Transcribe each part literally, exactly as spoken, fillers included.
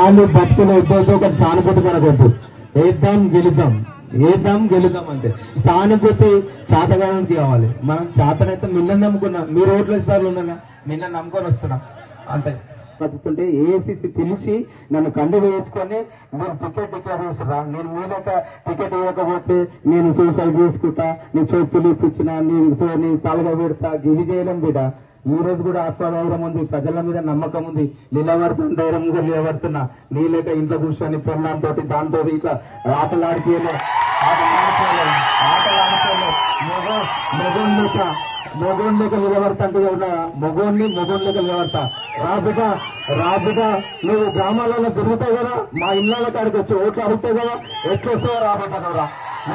కాళ్ళు బతుకులు ఇద్దరితో ఒకటి సానుభూతి మనకొద్దు. వేద్దాం గెలుద్దాం, వేద్దాం గెలుద్దాం అంతే. సానుభూతి చేతగానికి కావాలి. మనం చేతనైతే మిన్న నమ్ముకున్నాం. మీరు ఓట్లు ఇస్తారు ఉన్నాగా, మిన్న నమ్ముకొని వస్తున్నాం అంతే. బతుకుంటే ఏఐసిసి పిలిచి నన్ను కండు వేసుకొని మీరు టికెట్ డిక్లేర్ చేస్తున్నా, నేను మీలేక టికెట్ వేయకపోతే నేను సూసైడ్ చేసుకుంటా, నీ చోపులు ఇప్పించిన, నేను నీ తలగా పెడతా, గివి చేయలేం బిడ్డ. ఈ రోజు కూడా ఆత్మధైర్యం ఉంది, ప్రజల మీద నమ్మకం ఉంది, నిలబడుతున్న ధైర్యంగా నిలబడుతున్నా. నీ లేక ఇంట్లో కూర్చొని పెళ్ళంతో దాంతో ఇట్లా ఆటలాడిపోయలే ఆటలాడిపోలే ఆటలాడిపోలే మొగ మొగోన్ లేక మొగోన్ లేక నిలబడతా అంటే మొగోన్ని మొగోన్ లేక నిలబడతా. రాబిట రాబిట నువ్వు గ్రామాలలో తిరుగుతావు కదా, మా ఇళ్ళ కాడికి వచ్చి ఓట్లు అడుగుతావు కదా, ఎట్లా వస్తావో రాబిట కదా.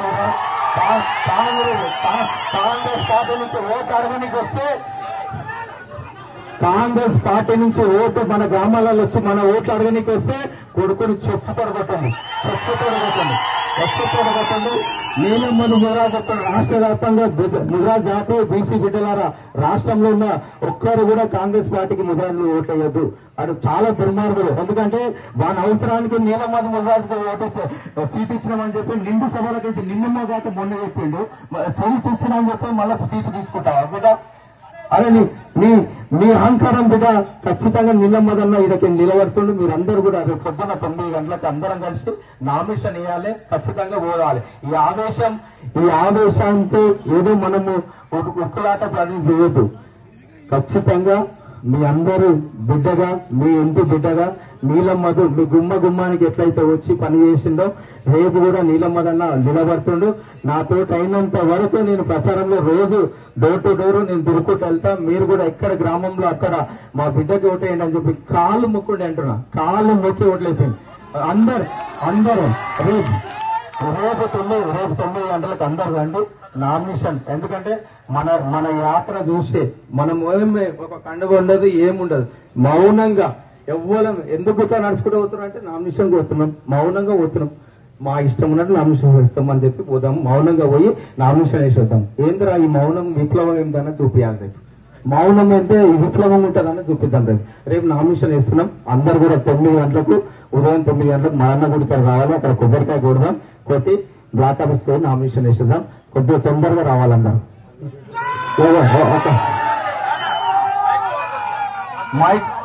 కాంగ్రెస్ పార్టీ నుంచి ఓట్లు అడగడానికి వస్తే కాంగ్రెస్ పార్టీ నుంచి ఓటు మన గ్రామాలలో వచ్చి మన ఓట్లు అడగడానికి వస్తే కొడుకుని చెప్పు తొడగొట్టండి, చెప్పు తొడగొట్టండి, చెప్పు తొడగొట్టండి. నీలమ్మను ముద్రా రాష్ట్ర వ్యాప్తంగా ముద్రా జాతి బీసీ బిడ్డలారా, రాష్ట్రంలో ఉన్న ఒక్కరు కూడా కాంగ్రెస్ పార్టీకి ముద్రాలు ఓట్లు వేయద్దు. అది చాలా దుర్మార్గులు. ఎందుకంటే వాని అవసరానికి నీలమ్మ ముద్రాజుకు ఓటు సీట్ ఇచ్చినామని చెప్పి నిండు సభలకు నిన్నమ్మ కాక మొన్న చెప్పిండు, సీట్ ఇచ్చినామని చెప్పి మళ్ళీ సీటు తీసుకుంటావా బిడ్డ? అరే నీ నీ మీ అహంకారం బిడ్డ ఖచ్చితంగా నిలమ్మదన్న ఇదకి నిలబడుతుండు. మీరందరూ కూడా రేపు పొద్దున్న తొమ్మిది గంటలకు అందరం కలిసి నామినేషన్ వేయాలి, ఖచ్చితంగా పోవాలి. ఈ ఆవేశం ఈ ఆవేశాంతో ఏదో మనము ఉక్కులాట పని చేయొద్దు. ఖచ్చితంగా మీ అందరూ బిడ్డగా, మీ ఇంటి బిడ్డగా నీలమ్మదు మీ గుమ్మ గుమ్మానికి ఎట్లయితే వచ్చి పని చేసిందో రేపు కూడా నీలమ్మదన్న నిలబడుతుండు. నాతో అయినంత వరకు నేను ప్రచారంలో రోజు డోర్ టు డోర్ నేను దురుకుంటూ వెళ్తా. మీరు కూడా ఎక్కడ గ్రామంలో అక్కడ మా బిడ్డకి ఓటేయండి అని చెప్పి కాళ్ళు మొక్కుండి అంటున్నా, కాళ్ళు మొక్కి ఓట్లేపోయింది అందరు అందరూ. రేపు రేపు తొమ్మిది రేపు తొమ్మిది గంటలకు అందరు రండి నామినేషన్. ఎందుకంటే మన మన యాత్ర చూస్తే మనం ఏమే ఒక కండుగ ఉండదు, ఏముండదు. మౌనంగా ఎవ్వరం ఎందుకు నడుచుకుంటూ పోతున్నాం అంటే నామినేషన్ పోతున్నాం, మౌనంగా పోతున్నాం. మా ఇష్టం ఉన్నట్టు నామినేషన్ వేస్తాం అని చెప్పి పోదాం, మౌనంగా పోయి నామినేషన్ వేసి వద్దాం. ఏంద్రా ఈ మౌనం విప్లవం ఏంటన్నా చూపించాలి రేపు. మౌనం అంటే ఈ విప్లవం ఉంటుందని చూపిద్దాం రేపు. రేపు నామినేషన్ వేస్తున్నాం. అందరు కూడా తొమ్మిది గంటలకు ఉదయం తొమ్మిది గంటలకు మా అన్న గుడికి రావాలి. అక్కడ కొబ్బరికాయ కొడదాం, కొట్టి బ్లాక్ ఆఫీస్ పోయి నామినేషన్ వేసేద్దాం. కొద్దిగా తొందరగా రావాలన్నారు. మైక్